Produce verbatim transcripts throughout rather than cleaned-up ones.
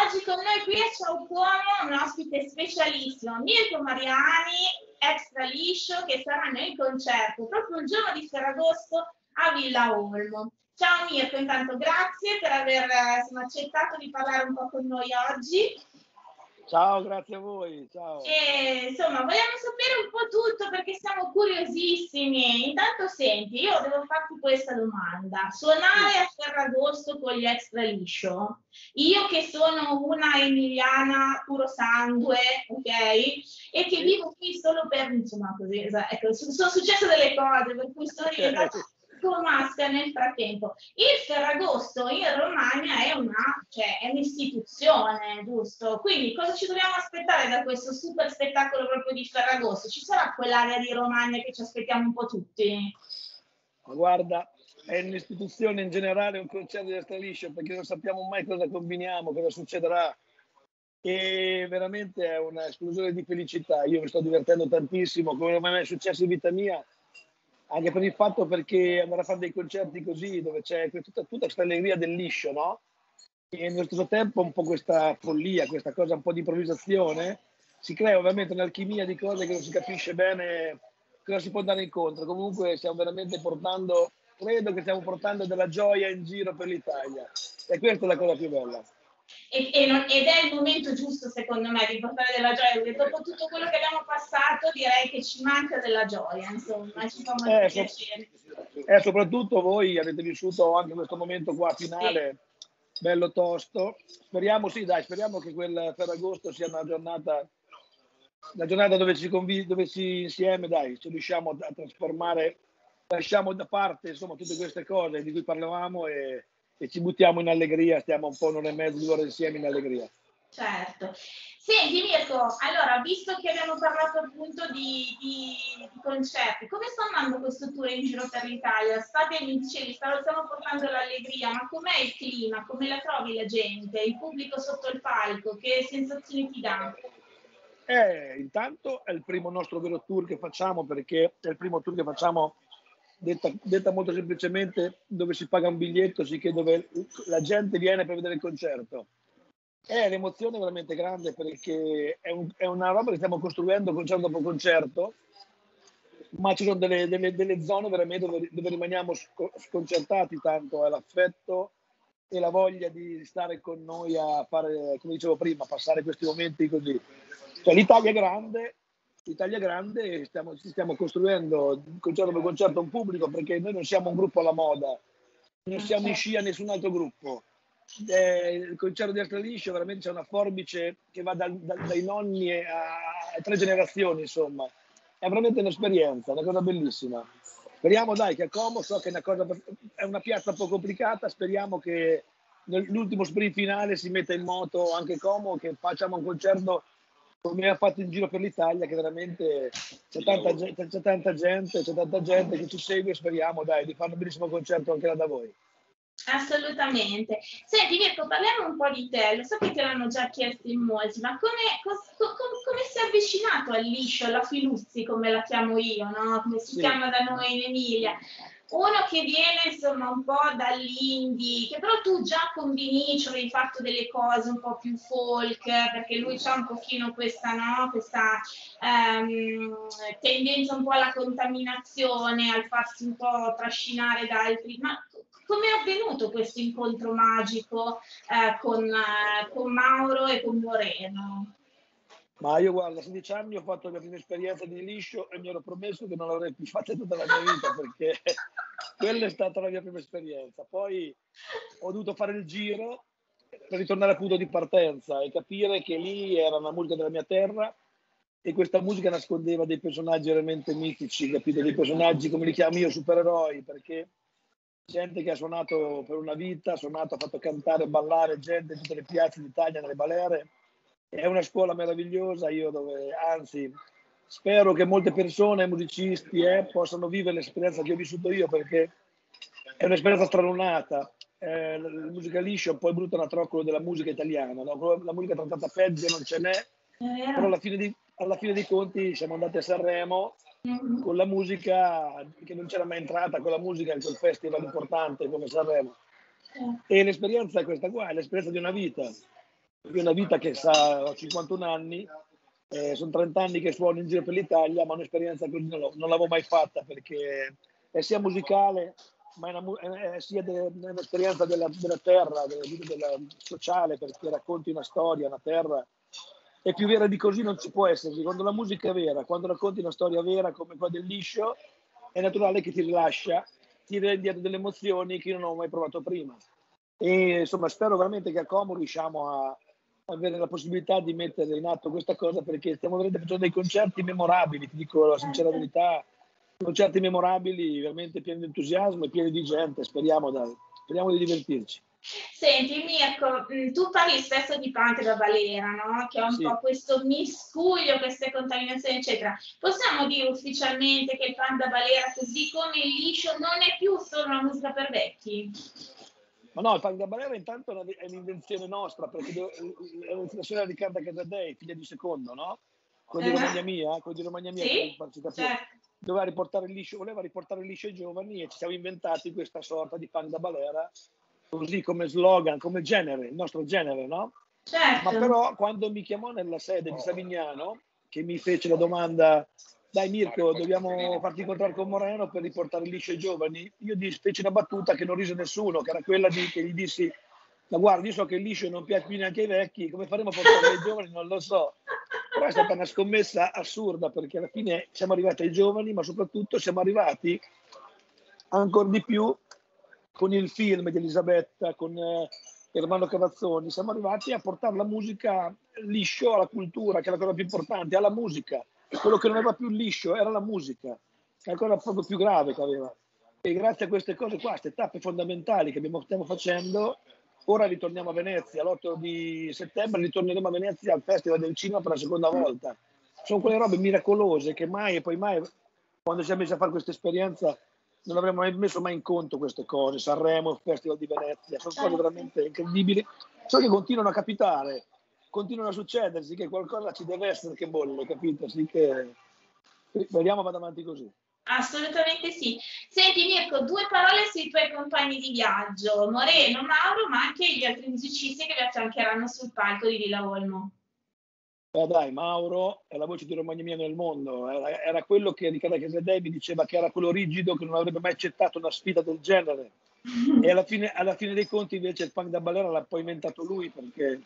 Oggi con noi qui a Ciao Cuomo un ospite specialissimo, Mirko Mariani, extra liscio, che saranno in concerto proprio il giorno di Ferragosto a Villa Olmo. Ciao Mirko, intanto grazie per aver insomma, accettato di parlare un po' con noi oggi. Ciao, grazie a voi, ciao. E, insomma, vogliamo sapere un po' tutto perché siamo curiosissimi. Intanto senti, io devo farti questa domanda. Suonare a Ferragosto con gli extra liscio, io che sono una emiliana puro sangue, ok? E che vivo qui solo per, insomma, così, ecco, sono successe delle cose per cui sono diventata masca nel frattempo. Il Ferragosto in Romagna è una, cioè, è un'istituzione, giusto? Quindi cosa ci dobbiamo aspettare da questo super spettacolo proprio di Ferragosto? Ci sarà quell'area di Romagna che ci aspettiamo un po' tutti? Ma guarda, è un'istituzione in generale un concerto di extra liscio perché non sappiamo mai cosa combiniamo, cosa succederà. E veramente è un'esplosione di felicità. Io mi sto divertendo tantissimo, come non mi è mai successo in vita mia. Anche per il fatto perché andare a fare dei concerti così, dove c'è tutta, tutta questa allegria del liscio, no? E nello stesso tempo un po' questa follia, questa cosa un po' di improvvisazione, si crea ovviamente un'alchimia di cose che non si capisce bene cosa si può andare incontro. Comunque stiamo veramente portando, credo che stiamo portando della gioia in giro per l'Italia. E questa è la cosa più bella. E, e non, ed è il momento giusto secondo me di portare della gioia, perché dopo tutto quello che abbiamo passato direi che ci manca della gioia, insomma, ci fa molto eh, piacere. So, eh, soprattutto voi avete vissuto anche questo momento qua finale, sì, bello tosto. Speriamo, sì, dai, speriamo che quel Ferragosto sia una giornata, una giornata dove ci convivi, dove ci insieme, dai, ci riusciamo a trasformare, lasciamo da parte insomma tutte queste cose di cui parlavamo e e ci buttiamo in allegria, stiamo un po' un'ora e mezzo, due ore insieme in allegria. Certo. Senti Mirko, allora, visto che abbiamo parlato appunto di, di, di concerti, come sta andando questo tour in giro per l'Italia? State, mi dicevi, stiamo portando l'allegria, ma com'è il clima? Come la trovi la gente? Il pubblico sotto il palco? Che sensazioni ti dà? Eh, intanto è il primo nostro vero tour che facciamo, perché è il primo tour che facciamo Detta, detta molto semplicemente, dove si paga un biglietto, sicché dove la gente viene per vedere il concerto. È l'emozione veramente grande perché è, un, è una roba che stiamo costruendo concerto dopo concerto, ma ci sono delle, delle, delle zone veramente dove, dove rimaniamo sconcertati, tanto è l'affetto e la voglia di stare con noi a fare, come dicevo prima, passare questi momenti così. Cioè, l'Italia è grande, l'Italia è grande e stiamo, stiamo costruendo concerto per concerto un pubblico, perché noi non siamo un gruppo alla moda, non siamo in scia a nessun altro gruppo. Eh, il concerto di extra liscio veramente c'è una forbice che va dal, dal, dai nonni a, a tre generazioni, insomma. È veramente un'esperienza, una cosa bellissima. Speriamo dai che a Como, so che è una, cosa, è una piazza un po' complicata, speriamo che nell'ultimo sprint finale si metta in moto anche Como, che facciamo un concerto come ha fatto in giro per l'Italia, che veramente c'è tanta, c'è tanta gente, c'è tanta gente che ci segue e speriamo dai di fare un bellissimo concerto anche là da voi. Assolutamente. Senti Mirko, parliamo un po' di te, lo so che te l'hanno già chiesto in molti, ma come, cos, com, come sei avvicinato al liscio, alla Filuzzi, come la chiamo io, no? Come si sì. chiama da noi in Emilia? Uno che viene insomma un po' dall'indie, che però tu già con Vinicio avevi fatto delle cose un po' più folk, perché lui c'ha un pochino questa, no? questa um, tendenza un po' alla contaminazione, al farsi un po' trascinare da altri. Ma come è avvenuto questo incontro magico eh, con, eh, con Mauro e con Moreno? Ma io guarda, a sedici anni ho fatto la mia prima esperienza di liscio e mi ero promesso che non l'avrei più fatta tutta la mia vita, perché quella è stata la mia prima esperienza. Poi ho dovuto fare il giro per ritornare al punto di partenza e capire che lì era una musica della mia terra e questa musica nascondeva dei personaggi veramente mitici, capite? Dei personaggi, come li chiamo io, supereroi, perché gente che ha suonato per una vita, ha suonato, ha fatto cantare e ballare gente in tutte le piazze d'Italia, nelle Baleare. È una scuola meravigliosa, io dove, anzi, spero che molte persone, musicisti, eh, possano vivere l'esperienza che ho vissuto io, perché è un'esperienza stralunata. Eh, la musica liscia è un po' il brutto anatroccolo della musica italiana, no? La musica trattata peggio non ce n'è, però alla fine, di, alla fine dei conti siamo andati a Sanremo mm-hmm. con la musica che non c'era mai entrata, con la musica in quel festival importante come Sanremo. E l'esperienza è questa qua, è l'esperienza di una vita. Io ho una vita che sa, ho cinquantuno anni, eh, sono trenta anni che suono in giro per l'Italia, ma un'esperienza così non, l'ho- non l'avevo mai fatta perché è sia musicale, ma è, una mu- è- è sia de- un'esperienza della, della terra, della vita della- sociale, perché racconti una storia, una terra. E più vera di così non ci può essere. Quando la musica è vera, quando racconti una storia vera come quella del liscio, è naturale che ti rilascia, ti rendi delle emozioni che io non ho mai provato prima. E insomma, spero veramente che a Como riusciamo a avere la possibilità di mettere in atto questa cosa perché stiamo veramente facendo dei concerti memorabili, ti dico la sincera verità, concerti memorabili, veramente pieni di entusiasmo e pieni di gente, speriamo, dai, speriamo di divertirci. Senti Mirko, mh, tu parli spesso di punk da balera, no? Che è un Sì. po' questo miscuglio, queste contaminazioni, eccetera. Possiamo dire ufficialmente che il punk da balera, così come il liscio, non è più solo una musica per vecchi? Ma no, il punk da balera intanto è una- è un'invenzione nostra, perché do- è la storia di Riccardo Casadei, figlia di secondo, no? Quello di Romagna Eh? Mia, quello di Romagna Mia, che Sì? farci capire, Certo. doveva riportare il liscio, voleva riportare il liscio ai giovani e ci siamo inventati questa sorta di punk da balera, così come slogan, come genere, il nostro genere, no? Ma Certo. però quando mi chiamò nella sede di Savignano, che mi fece la domanda, dai Mirko, dobbiamo farti incontrare con Moreno per riportare il liscio ai giovani, io dis- feci una battuta che non rise nessuno, che era quella di, che gli dissi, ma guarda, io so che il liscio non piace più neanche ai vecchi, come faremo a portarlo ai giovani non lo so. Però è stata una scommessa assurda, perché alla fine siamo arrivati ai giovani, ma soprattutto siamo arrivati ancora di più con il film di Elisabetta, con eh, Ermanno Cavazzoni, siamo arrivati a portare la musica liscio alla cultura, che è la cosa più importante, alla musica. Quello che non aveva più liscio era la musica, che è la cosa proprio più grave che aveva. E grazie a queste cose qua, queste tappe fondamentali che abbiamo, stiamo facendo, ora ritorniamo a Venezia, l'otto di settembre ritorneremo a Venezia al Festival del Cinema per la seconda volta. Sono quelle robe miracolose che mai e poi mai, quando siamo messi a fare questa esperienza, non avremmo mai messo mai in conto queste cose. Sanremo, il Festival di Venezia, sono cose Certo. veramente incredibili, solo che continuano a capitare, continuano a succedersi, che qualcosa ci deve essere che bolle, capito? Sì che speriamo vada avanti così. Assolutamente sì. Senti Mirko, due parole sui tuoi compagni di viaggio, Moreno, Mauro, ma anche gli altri musicisti che vi affiancheranno sul palco di Villa Olmo. Eh dai, Mauro è la voce di Romagna Mia nel mondo, era, era quello che Riccardo Casadei mi diceva che era quello rigido, che non avrebbe mai accettato una sfida del genere. E alla fine, alla fine dei conti invece il punk da balera l'ha poi inventato lui, perché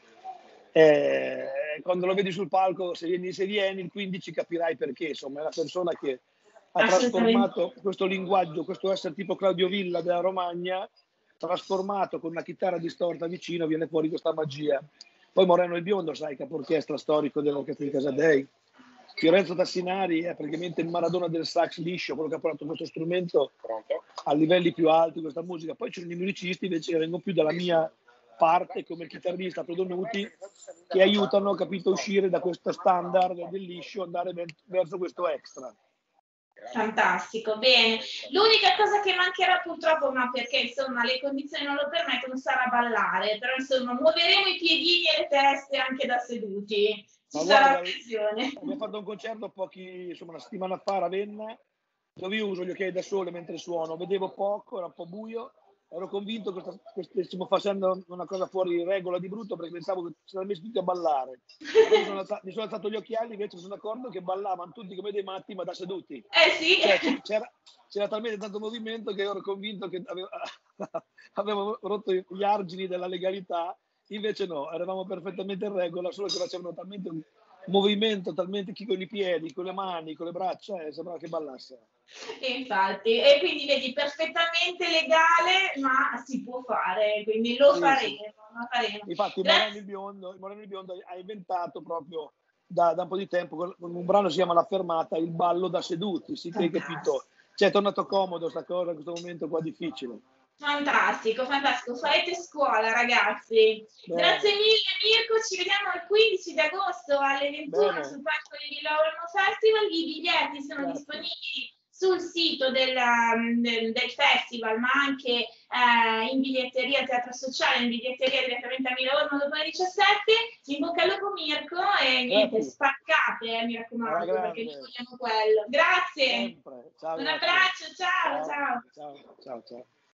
eh, quando lo vedi sul palco, se vieni, se vieni il quindici capirai perché, insomma, è una persona che ha Assolutamente. trasformato questo linguaggio, questo essere tipo Claudio Villa della Romagna, trasformato con una chitarra distorta vicino, viene fuori questa magia. Poi Moreno il Biondo, sai, capo orchestra storico dell'orchestra di Casadei. Fiorenzo Tassinari è praticamente il Maradona del sax liscio, quello che ha portato questo strumento a livelli più alti, questa musica. Poi ci sono i musicisti invece che vengono più dalla mia parte, come il chitarrista Prodonuti, che aiutano, capito, a uscire da questo standard del liscio, andare verso questo extra. Fantastico, bene. L'unica cosa che mancherà purtroppo, ma perché insomma le condizioni non lo permettono, sarà ballare, però insomma muoveremo i piedini e le teste anche da seduti. Ci Ma sarà guarda, occasione. abbiamo fatto un concerto pochi, insomma, una settimana fa a Ravenna, dove io uso gli occhiali da sole mentre suono, vedevo poco, era un po' buio, ero convinto che sta- stessimo facendo una cosa fuori regola di brutto perché pensavo che si erano messi tutti a ballare. Poi mi sono, alzato, mi sono alzato gli occhiali, invece mi sono accorto che ballavano tutti come dei matti, ma da seduti. Eh sì. Cioè, c'era, c'era talmente tanto movimento che ero convinto che avevo, avevo rotto gli argini della legalità. Invece no, eravamo perfettamente in regola, solo che facevano talmente un movimento, talmente chi con i piedi, con le mani, con le braccia, e sembrava che ballasse. Infatti, e quindi vedi, perfettamente legale, ma si può fare, quindi lo Sì, sì. faremo, lo faremo. Infatti Moreno il Grazie. Biondo, Moreno il Biondo ha inventato proprio da, da un po' di tempo, con un brano si chiama La Fermata, il ballo da seduti, sì che hai capito. Fantastico. Cioè è tornato comodo sta cosa in questo momento qua difficile. Fantastico, fantastico, farete scuola ragazzi. Grazie Bene, mille Mirko, ci vediamo il quindici di agosto alle ventuno bene, sul palco di Villa Olmo Festival. I biglietti sono grazie. disponibili sul sito del, um, del- del festival, ma anche eh, in biglietteria al Teatro Sociale, in biglietteria direttamente a Villa Olmo dopo le diciassette. In bocca al lupo Mirko e niente, Grazie, spaccate, eh, mi alla raccomando, perché noi grande, vogliamo quello. Grazie, sempre. Ciao, un grazie. abbraccio, ciao, Ciao, ciao. ciao, ciao, ciao.